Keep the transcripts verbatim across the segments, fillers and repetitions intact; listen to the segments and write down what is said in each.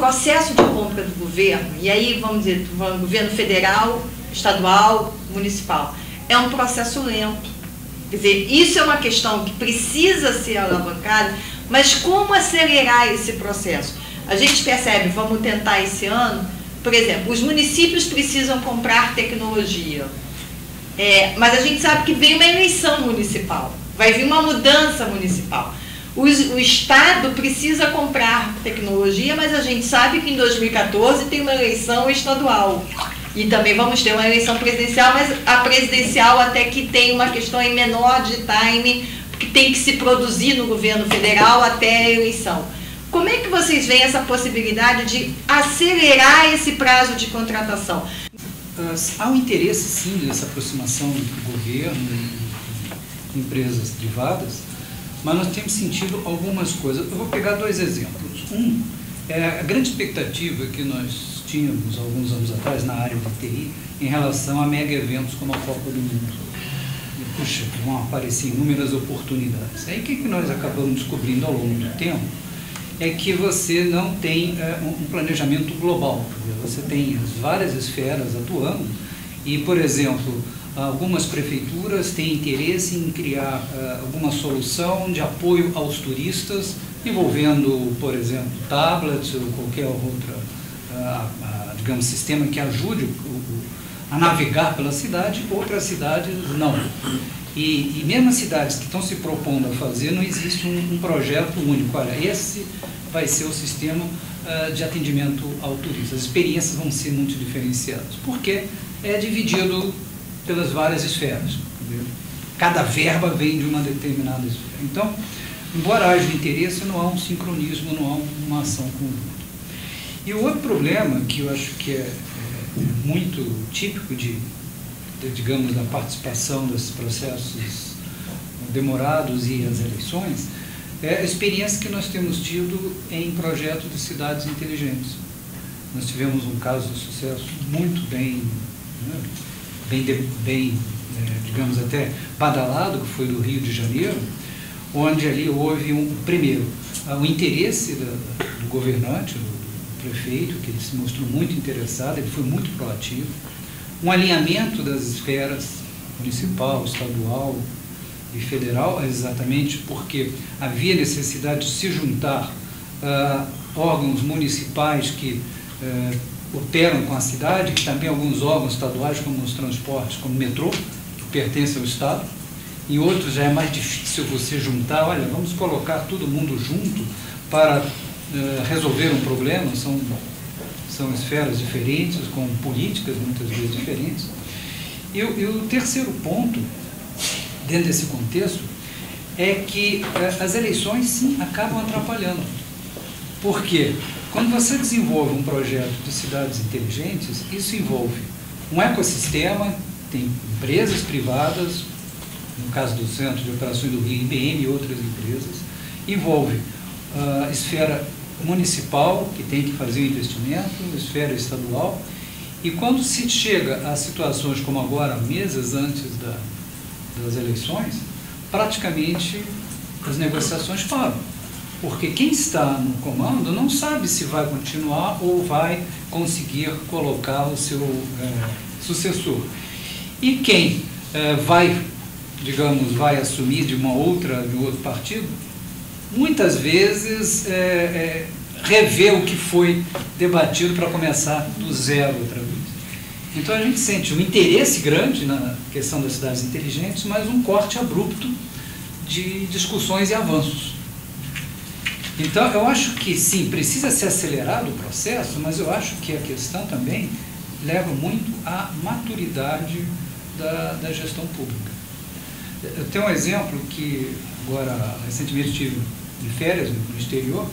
processo de compra do governo, e aí vamos dizer, governo federal, estadual, municipal, é um processo lento. Quer dizer, isso é uma questão que precisa ser alavancada, mas como acelerar esse processo? A gente percebe, vamos tentar esse ano, por exemplo, os municípios precisam comprar tecnologia, é, mas a gente sabe que vem uma eleição municipal, vai vir uma mudança municipal. O, o Estado precisa comprar tecnologia, mas a gente sabe que em dois mil e quatorze tem uma eleição estadual. E também vamos ter uma eleição presidencial, mas a presidencial até que tem uma questão em menor de time, que tem que se produzir no governo federal até a eleição. Como é que vocês veem essa possibilidade de acelerar esse prazo de contratação? Há um interesse, sim, dessa aproximação do governo e empresas privadas, mas nós temos sentido algumas coisas. Eu vou pegar dois exemplos. Um, é a grande expectativa que nós tínhamos alguns anos atrás na área de T I em relação a mega eventos como a Copa do Mundo. E, puxa, vão aparecer inúmeras oportunidades. Aí o que, que nós acabamos descobrindo ao longo do tempo é que você não tem é, um planejamento global. Você tem as várias esferas atuando e, por exemplo, algumas prefeituras têm interesse em criar uh, alguma solução de apoio aos turistas, envolvendo, por exemplo, tablets ou qualquer outra, uh, uh, digamos, sistema que ajude o, o, a navegar pela cidade. Outras cidades não. E, e mesmo as cidades que estão se propondo a fazer, não existe um, um projeto único. Olha, esse vai ser o sistema uh, de atendimento ao turista. As experiências vão ser muito diferenciadas, porque é dividido pelas várias esferas. Entendeu? Cada verba vem de uma determinada esfera. Então, embora haja interesse, não há um sincronismo, não há uma ação conjunta. E o outro problema, que eu acho que é, é muito típico de, de, digamos, da participação desses processos demorados e as eleições, é a experiência que nós temos tido em projetos de cidades inteligentes. Nós tivemos um caso de sucesso muito bem, né, bem, bem é, digamos, até badalado, que foi do Rio de Janeiro, onde ali houve, um primeiro, o interesse da, do governante, do, do prefeito, que ele se mostrou muito interessado, ele foi muito proativo, um alinhamento das esferas municipal, estadual e federal, exatamente porque havia necessidade de se juntar uh, órgãos municipais que uh, operam com a cidade, que também alguns órgãos estaduais, como os transportes, como o metrô, que pertence ao Estado, e outros já é mais difícil você juntar. Olha, vamos colocar todo mundo junto para uh, resolver um problema, são, são esferas diferentes, com políticas muitas vezes diferentes. E, e o terceiro ponto, dentro desse contexto, é que uh, as eleições, sim, acabam atrapalhando. Por quê? Quando você desenvolve um projeto de cidades inteligentes, isso envolve um ecossistema, tem empresas privadas, no caso do Centro de Operações do Rio, I B M e outras empresas, envolve a uh, esfera municipal, que tem que fazer o investimento, a esfera estadual, e quando se chega a situações como agora, meses antes da, das eleições, praticamente as negociações param. Porque quem está no comando não sabe se vai continuar ou vai conseguir colocar o seu é, sucessor. E quem é, vai, digamos, vai assumir de uma outra, de um outro partido, muitas vezes é, é, revê o que foi debatido para começar do zero outra vez. Então a gente sente um interesse grande na questão das cidades inteligentes, mas um corte abrupto de discussões e avanços. Então, eu acho que, sim, precisa ser acelerado o processo, mas eu acho que a questão também leva muito à maturidade da, da gestão pública. Eu tenho um exemplo que, agora, recentemente estive de férias no exterior,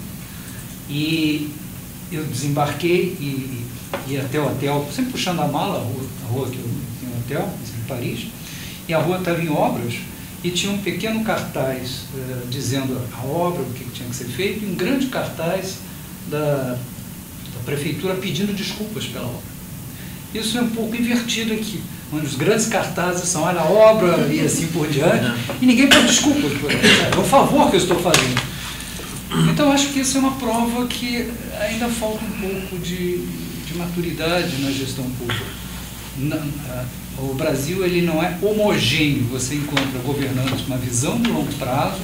e eu desembarquei e ia até o hotel, sempre puxando a mala, a rua, a rua que eu tenho um hotel, em Paris, e a rua estava em obras, e tinha um pequeno cartaz uh, dizendo a obra, o que tinha que ser feito, e um grande cartaz da, da prefeitura pedindo desculpas pela obra. Isso é um pouco invertido aqui, onde os grandes cartazes são, olha, a obra e assim por diante, e ninguém pede desculpas por isso. É um favor que eu estou fazendo. Então, acho que isso é uma prova que ainda falta um pouco de, de maturidade na gestão pública. Na, a, o Brasil ele não é homogêneo, você encontra governantes com uma visão de longo prazo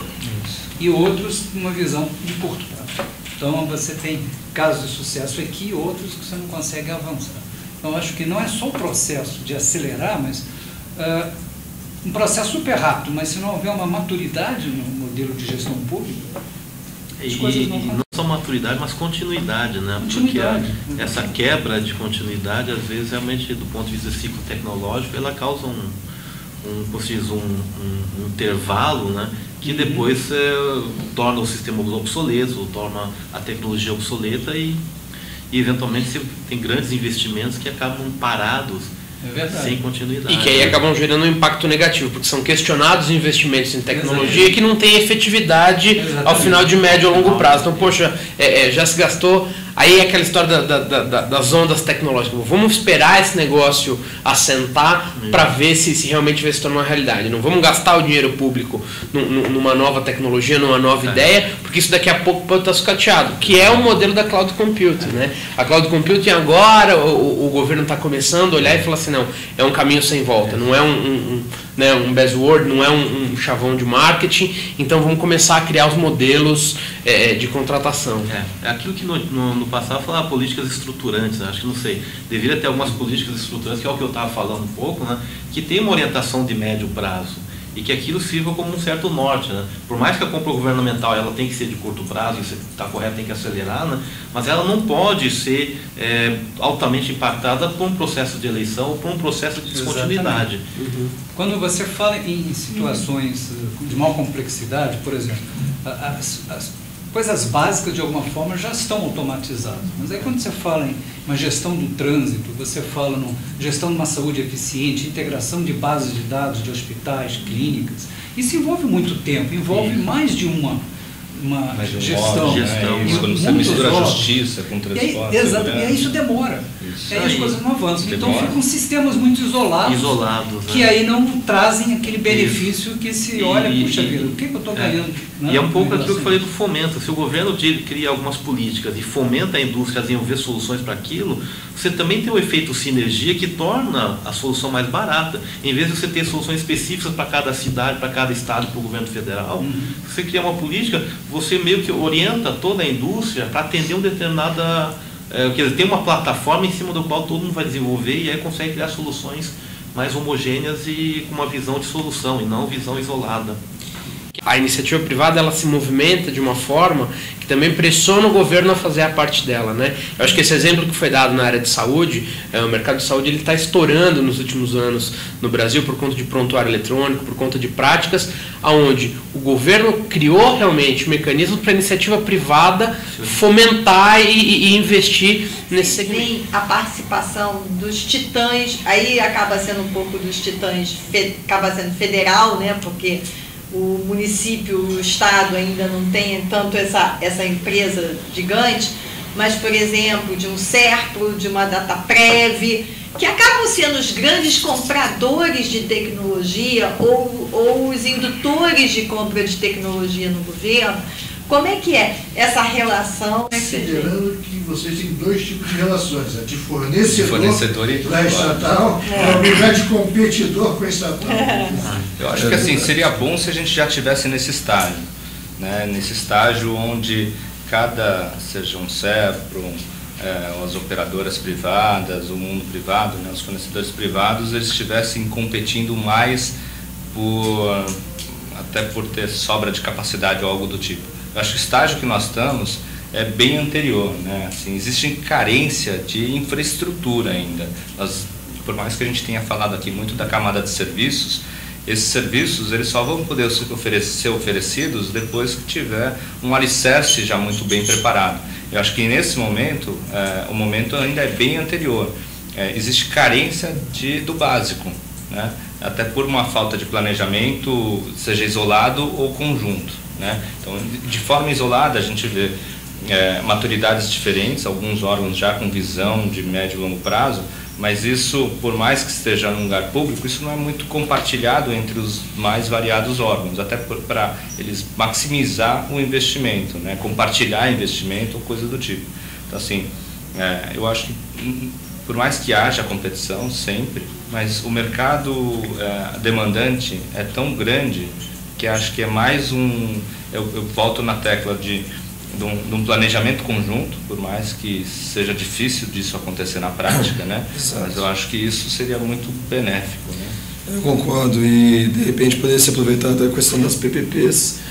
e outros com uma visão de curto prazo. Então, você tem casos de sucesso aqui e outros que você não consegue avançar. Então, acho que não é só o processo de acelerar, mas uh, um processo super rápido, mas se não houver uma maturidade no modelo de gestão pública, as e, coisas não e não só maturidade, mas continuidade, né? Continuidade. Porque a, essa quebra de continuidade, às vezes, realmente, do ponto de vista ciclo tecnológico, ela causa um, um, como se diz, um, um, um intervalo, né? Que depois é, torna o sistema obsoleto, torna a tecnologia obsoleta e, e eventualmente, você tem grandes investimentos que acabam parados. É verdade. Sem continuidade. E que aí acabam gerando um impacto negativo, porque são questionados investimentos em tecnologia Exatamente. Que não tem efetividade Exatamente. Ao final de médio ou longo prazo. Então, poxa, é, é, já se gastou. Aí é aquela história da, da, da, das ondas tecnológicas. Vamos esperar esse negócio assentar para ver se, se realmente vai se tornar uma realidade. Não vamos gastar o dinheiro público numa nova tecnologia, numa nova é. ideia, porque isso daqui a pouco pode estar sucateado, que é o modelo da cloud computing. Né? A cloud computing agora, o, o governo está começando a olhar e falar assim, não, é um caminho sem volta, não é um, um, um, né, um buzzword, não é um, um chavão de marketing, então vamos começar a criar os modelos é, de contratação. É, é aquilo que no, no, no passado falava políticas estruturantes, né? Acho que não sei, deveria ter algumas políticas estruturantes, que é o que eu estava falando um pouco, né? Que tem uma orientação de médio prazo e que aquilo sirva como um certo norte, né? Por mais que a compra governamental ela tem que ser de curto prazo, isso está correto, tem que acelerar, né? Mas ela não pode ser é, altamente impactada por um processo de eleição ou por um processo de descontinuidade. Uhum. Quando você fala em situações uhum. de maior complexidade, por exemplo, as, as coisas básicas de alguma forma já estão automatizadas, mas aí quando você fala em uma gestão do trânsito, você fala em gestão de uma saúde eficiente, integração de bases de dados de hospitais, clínicas, isso envolve muito tempo, envolve Sim. mais de uma, uma gestão. gestão né? Isso, quando você mistura a justiça com transporte. Exato, e aí isso demora. Isso. Aí as coisas não avançam. Demora. Então ficam sistemas muito isolados, isolados que né? aí não trazem aquele benefício que se e, olha, puxa vida, o que, que eu estou ganhando? É. Né? E é um pouco aquilo que eu falei do fomento. Se o governo cria algumas políticas e fomenta a indústria a desenvolver soluções para aquilo, você também tem o efeito sinergia que torna a solução mais barata. Em vez de você ter soluções específicas para cada cidade, para cada estado, para o governo federal, uhum. você cria uma política, você meio que orienta toda a indústria para atender um determinada... É, quer dizer, tem uma plataforma em cima do qual todo mundo vai desenvolver e aí consegue criar soluções mais homogêneas e com uma visão de solução e não visão isolada. A iniciativa privada ela se movimenta de uma forma que também pressiona o governo a fazer a parte dela, né? Eu acho que esse exemplo que foi dado na área de saúde, é, o mercado de saúde ele está estourando nos últimos anos no Brasil por conta de prontuário eletrônico, por conta de práticas, aonde o governo criou realmente mecanismos para a iniciativa privada fomentar e, e investir nesse segmento. Tem a participação dos titãs, aí acaba sendo um pouco dos titãs, acaba sendo federal, né? Porque o município, o estado ainda não tem tanto essa, essa empresa gigante, mas, por exemplo, de um Serpro, de uma Dataprev, que acabam sendo os grandes compradores de tecnologia ou, ou os indutores de compra de tecnologia no governo. Como é que é essa relação? Considerando que vocês têm dois tipos de relações, a de fornecedor, de fornecedor e da estatal, é. o lugar de competidor com a estatal. É. Eu acho que assim, seria bom se a gente já estivesse nesse estágio, né? Nesse estágio onde cada, seja um Serpro, é, as operadoras privadas, o mundo privado, né? Os fornecedores privados, eles estivessem competindo mais por, até por ter sobra de capacidade ou algo do tipo. Eu acho que o estágio que nós estamos é bem anterior, né? Assim, existe carência de infraestrutura ainda. Nós, por mais que a gente tenha falado aqui muito da camada de serviços, esses serviços eles só vão poder ser oferecidos depois que tiver um alicerce já muito bem preparado. Eu acho que nesse momento, é, o momento ainda é bem anterior. É, existe carência de, do básico, né? Até por uma falta de planejamento, seja isolado ou conjunto. Né? Então, de forma isolada, a gente vê é, maturidades diferentes, alguns órgãos já com visão de médio e longo prazo, mas isso, por mais que esteja num lugar público, isso não é muito compartilhado entre os mais variados órgãos, até para eles maximizar o investimento, né? Compartilhar investimento ou coisa do tipo. Então, assim, é, eu acho que, por mais que haja competição sempre, mas o mercado é, demandante é tão grande que acho que é mais um... Eu, eu volto na tecla de... De um, de um planejamento conjunto, por mais que seja difícil disso acontecer na prática, né? Mas eu acho que isso seria muito benéfico, né? Eu concordo, e de repente poderia ser aproveitada a questão das P P Ps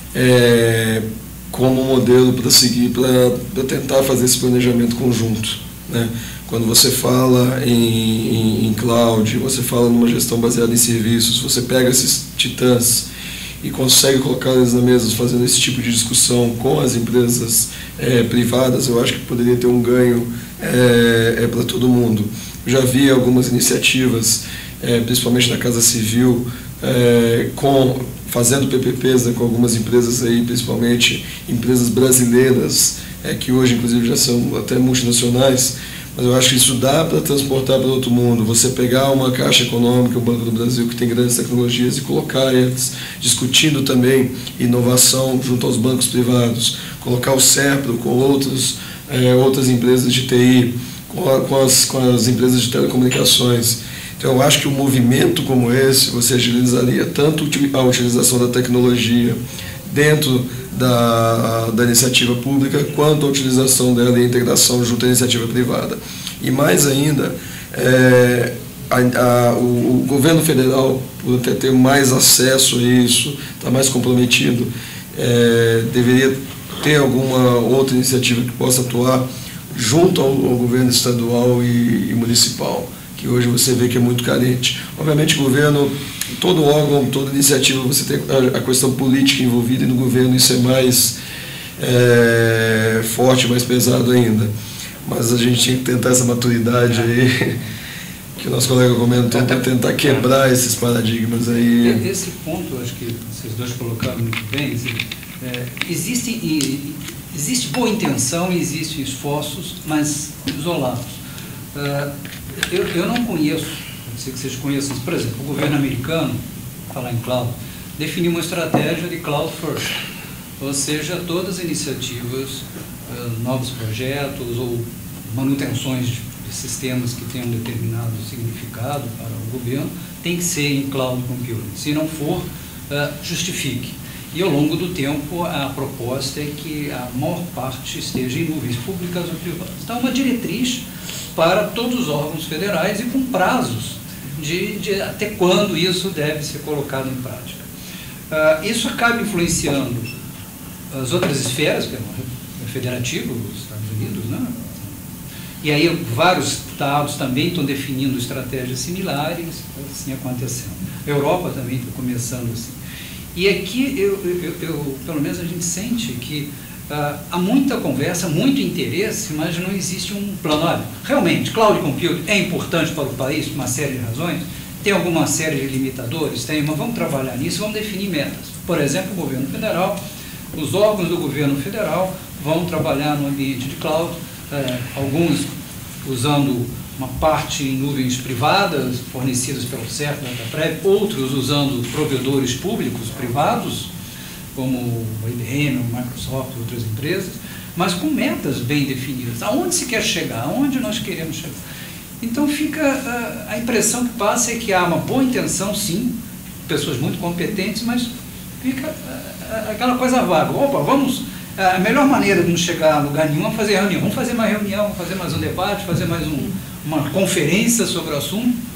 é, como modelo para seguir, para tentar fazer esse planejamento conjunto, né? Quando você fala em, em, em cloud, você fala numa gestão baseada em serviços, você pega esses titãs e consegue colocar eles na mesa fazendo esse tipo de discussão com as empresas é, privadas, eu acho que poderia ter um ganho é, é, para todo mundo. Eu já vi algumas iniciativas, é, principalmente na Casa Civil, é, com, fazendo P P Ps, né, com algumas empresas aí, principalmente empresas brasileiras, é, que hoje inclusive já são até multinacionais, mas eu acho que isso dá para transportar para outro mundo. Você pegar uma Caixa Econômica, o Banco do Brasil, que tem grandes tecnologias, e colocar eles discutindo também inovação junto aos bancos privados, colocar o SERPRO com outros, é, outras empresas de T I, com, a, com, as, com as empresas de telecomunicações. Então, eu acho que um movimento como esse, você agilizaria tanto a utilização da tecnologia dentro Da, da iniciativa pública, quanto a utilização dela e a integração junto à iniciativa privada. E mais ainda, é, a, a, o, o governo federal, por ter, ter mais acesso a isso, está mais comprometido, é, deveria ter alguma outra iniciativa que possa atuar junto ao, ao governo estadual e, e municipal, que hoje você vê que é muito carente. Obviamente o governo, todo órgão, toda iniciativa, você tem a questão política envolvida, e no governo isso é mais é, forte, mais pesado ainda. Mas a gente tinha que tentar essa maturidade aí, que o nosso colega comentou, para tentar quebrar esses paradigmas aí. Esse ponto, acho que vocês dois colocaram muito bem, é, existe, existe boa intenção, existem esforços, mas isolados. Uh, eu, eu não conheço, não sei que vocês conheçam, por exemplo, o governo americano, falar em cloud, definiu uma estratégia de cloud first, ou seja, todas as iniciativas, uh, novos projetos ou manutenções de sistemas que tenham determinado significado para o governo, tem que ser em cloud computing. Se não for, uh, justifique. E ao longo do tempo, a proposta é que a maior parte esteja em nuvens públicas ou privadas. Então, uma diretriz para todos os órgãos federais e com prazos de, de até quando isso deve ser colocado em prática. Uh, isso acaba influenciando as outras esferas, que é o federativo, os Estados Unidos, né? E aí vários estados também estão definindo estratégias similares, assim acontecendo. A Europa também está começando assim. E aqui, eu, eu, eu, pelo menos a gente sente que Uh, há muita conversa, muito interesse, mas não existe um plano. Olha, realmente, cloud computing é importante para o país por uma série de razões, tem alguma série de limitadores? Tem, mas vamos trabalhar nisso, vamos definir metas. Por exemplo, o governo federal, os órgãos do governo federal vão trabalhar no ambiente de cloud, uh, alguns usando uma parte em nuvens privadas, fornecidas pelo CERT, da DataPrev, outros usando provedores públicos, privados, como o I B M, o Microsoft e outras empresas, mas com metas bem definidas. Aonde se quer chegar? Aonde nós queremos chegar? Então fica a, a impressão que passa é que há uma boa intenção, sim, pessoas muito competentes, mas fica a, a, aquela coisa vaga. Opa, vamos, a melhor maneira de não chegar a lugar nenhum é fazer reunião. Vamos fazer mais reunião, fazer mais um debate, fazer mais um, uma conferência sobre o assunto.